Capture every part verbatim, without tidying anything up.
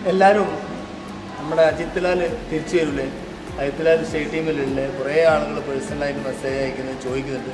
എല്ലാവരും നമ്മുടെ അജിത്ലാൽ തിരിച്ചു വരില്ലേ, അജിത്ലാൽ സ്റ്റേറ്റ് ടീമിലുള്ള കുറേ ആളുകൾ പേഴ്സണലായിട്ട് മെസ്സേജ് അയക്കുന്നത് ചോദിക്കുന്നുണ്ട്.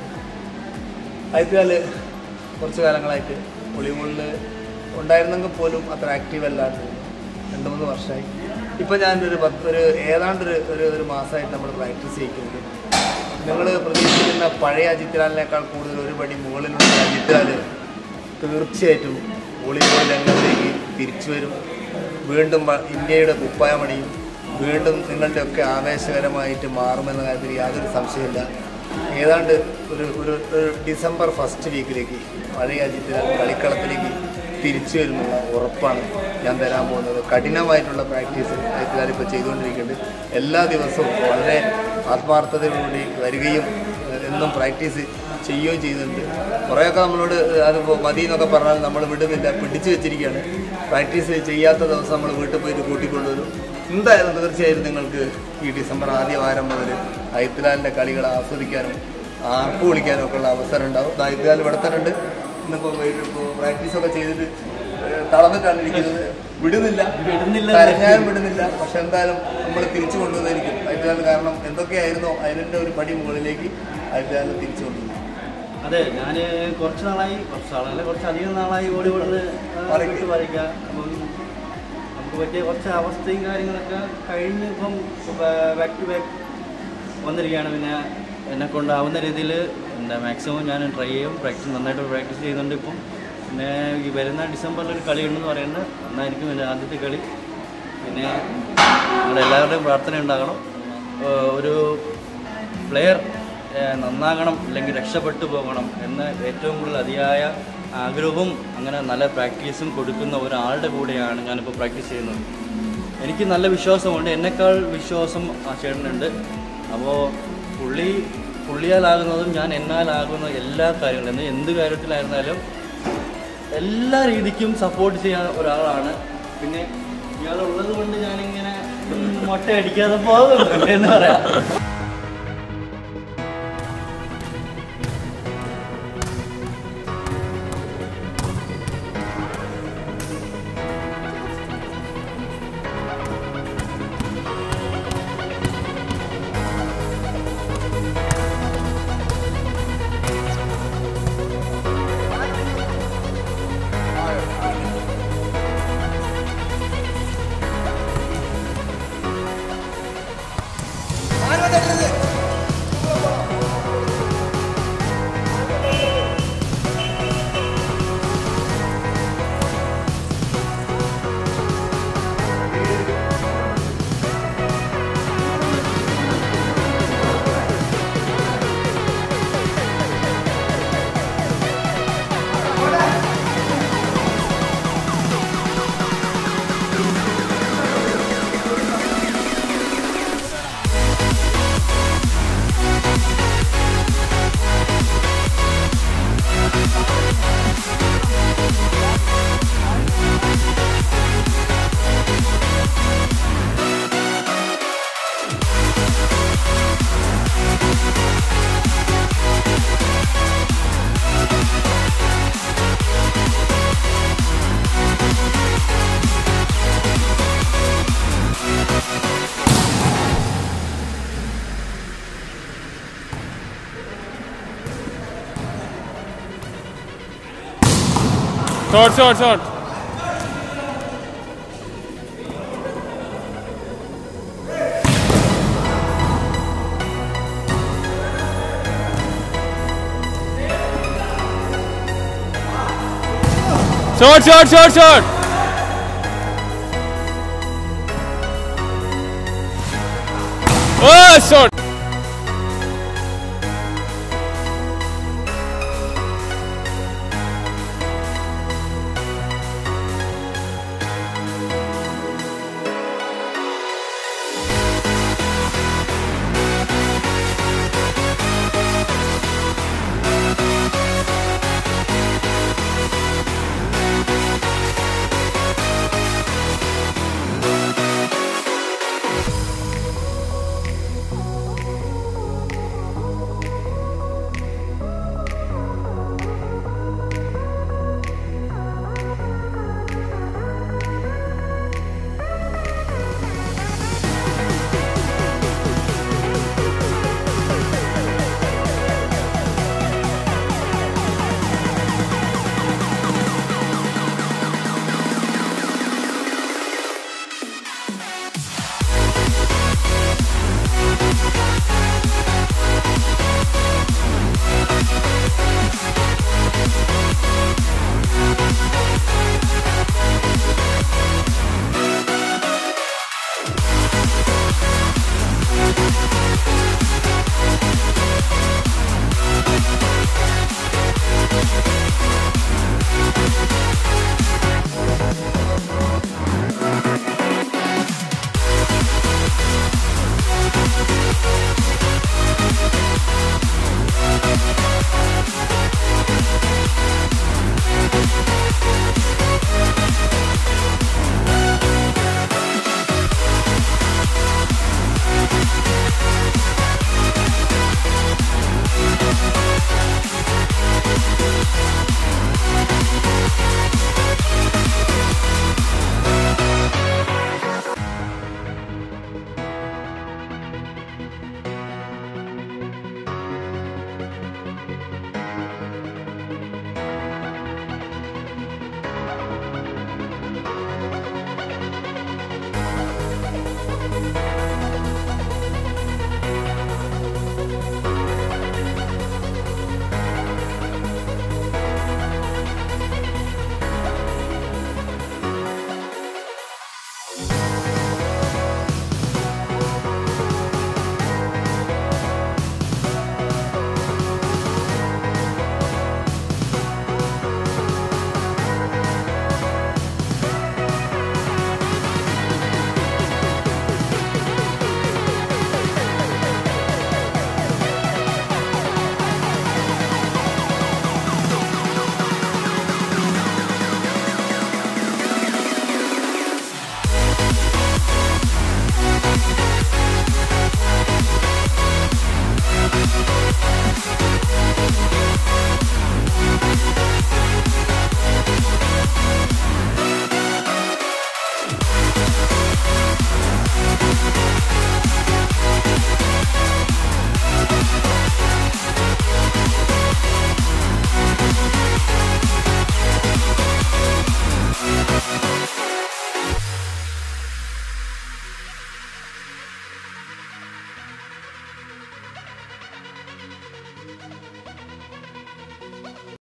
അജിത്ലാൽ കുറച്ച് കാലങ്ങളായിട്ട് വോളിബോളിൽ ഉണ്ടായിരുന്നെങ്കിൽ പോലും അത്ര ആക്റ്റീവ് അല്ലാണ്ട് രണ്ട് മൂന്ന് വർഷമായി. ഇപ്പോൾ ഞാനൊരു പത്ത് ഒരു ഏതാണ്ടൊരു ഒരു ഒരു മാസമായിട്ട് നമ്മൾ പ്രാക്ടീസ് ചെയ്യിക്കുന്നുണ്ട്. നിങ്ങൾ പ്രതീക്ഷിക്കുന്ന പഴയ അജിത്ലാലിനേക്കാൾ കൂടുതൽ ഒരു പടി മുകളിലുള്ള അജിത്ലാൽ തീർച്ചയായിട്ടും വോളിബോൾ രംഗത്തേക്ക് തിരിച്ചു വരും. വീണ്ടും ഇന്ത്യയുടെ കുപ്പായമണിയും വീണ്ടും നിങ്ങളുടെയൊക്കെ ആവേശകരമായിട്ട് മാറുമെന്ന കാര്യത്തിൽ യാതൊരു സംശയമില്ല. ഏതാണ്ട് ഒരു ഒരു ഒരു ഡിസംബർ ഫസ്റ്റ് വീക്കിലേക്ക് പഴയ അജിത്ലാൽ കളിക്കളത്തിലേക്ക് തിരിച്ചു വരുന്നുള്ള ഉറപ്പാണ് ഞാൻ തരാൻ പോകുന്നത്. കഠിനമായിട്ടുള്ള പ്രാക്ടീസ് അജിത്ലാൽ ഇപ്പോൾ ചെയ്തുകൊണ്ടിരിക്കുന്നുണ്ട്. എല്ലാ ദിവസവും വളരെ ആത്മാർത്ഥതയോടുകൂടി വരികയും എന്നും പ്രാക്ടീസ് ചെയ്യുകയും ചെയ്യുന്നുണ്ട്. കുറേയൊക്കെ നമ്മളോട് അതിപ്പോൾ മതി എന്നൊക്കെ പറഞ്ഞാൽ നമ്മൾ വിടുന്നില്ല, പിടിച്ചു വെച്ചിരിക്കുകയാണ്. പ്രാക്ടീസ് ചെയ്യാത്ത ദിവസം നമ്മൾ വീട്ടിൽ പോയിട്ട് കൂട്ടിക്കൊണ്ടുവരും. എന്തായാലും തീർച്ചയായും നിങ്ങൾക്ക് ഈ ഡിസംബർ ആദ്യ വാരം മുതൽ അജിത്ലാലിൻ്റെ കളികൾ ആസ്വദിക്കാനും ആർപ്പ് വിളിക്കാനും ഒക്കെ ഉള്ള അവസരം ഉണ്ടാവും. അജിത്ലാൽ ഇവിടെ തന്നെ ഉണ്ട്. ഇന്നിപ്പോൾ ഇപ്പോൾ പ്രാക്ടീസൊക്കെ ചെയ്തിട്ട് തളർന്നിട്ടാണ് ഇരിക്കുന്നത്. വിടുന്നില്ല കരഞ്ഞാലും വിടുന്നില്ല. പക്ഷെ എന്തായാലും നമ്മൾ തിരിച്ചു കൊണ്ടുവന്നായിരിക്കും അജിത്ലാൽ. കാരണം എന്തൊക്കെയായിരുന്നോ അതിൻ്റെ ഒരു പടി മുകളിലേക്ക് അജിത്ലാൽ തിരിച്ചു കൊണ്ടുവന്നു. അതെ, ഞാൻ കുറച്ച് നാളായി കുറച്ച് നാളല്ല കുറച്ചധികം നാളായി വോളിബോളിൽ വരയ്ക്കുക. അപ്പം നമുക്ക് പറ്റിയ കുറച്ച് അവസ്ഥയും കാര്യങ്ങളൊക്കെ കഴിഞ്ഞ് ഇപ്പം ബാക്ക് ടു ബാക്ക് വന്നിരിക്കുകയാണ്. പിന്നെ എന്നെ കൊണ്ടാവുന്ന രീതിയിൽ എന്താ മാക്സിമം ഞാൻ ട്രൈ ചെയ്യും. പ്രാക്ടീസ് നന്നായിട്ട് പ്രാക്ടീസ് ചെയ്യുന്നുണ്ട് ഇപ്പം. പിന്നെ ഈ വരുന്ന ഡിസംബറിൽ ഒരു കളി ഉണ്ടെന്ന് പറയുന്നത് നന്നായിരിക്കും എൻ്റെ ആദ്യത്തെ കളി. പിന്നെ നമ്മുടെ എല്ലാവരുടെയും പ്രാർത്ഥന ഉണ്ടാകണം. ഒരു പ്ലെയർ നന്നാകണം അല്ലെങ്കിൽ രക്ഷപ്പെട്ടു പോകണം എന്ന ഏറ്റവും കൂടുതൽ അതിയായ ആഗ്രഹവും അങ്ങനെ നല്ല പ്രാക്ടീസും കൊടുക്കുന്ന ഒരാളുടെ കൂടെയാണ് ഞാനിപ്പോൾ പ്രാക്ടീസ് ചെയ്യുന്നത്. എനിക്ക് നല്ല വിശ്വാസമുണ്ട്. എന്നെക്കാൾ വിശ്വാസം ആ ചേട്ടനുണ്ട്. അപ്പോൾ പുള്ളി പുള്ളിയാലാകുന്നതും ഞാൻ എന്നാലാകുന്ന എല്ലാ കാര്യങ്ങളും എന്ത് കാര്യത്തിലായിരുന്നാലും എല്ലാ രീതിക്കും സപ്പോർട്ട് ചെയ്യാൻ ഒരാളാണ്. പിന്നെ ഇയാളുള്ളത് കൊണ്ട് ഞാനിങ്ങനെ മുട്ട അടിക്കാതെ പോകുന്നു എന്ന് പറയാം. Short, short, short. Short, short, short, short. Oh, short.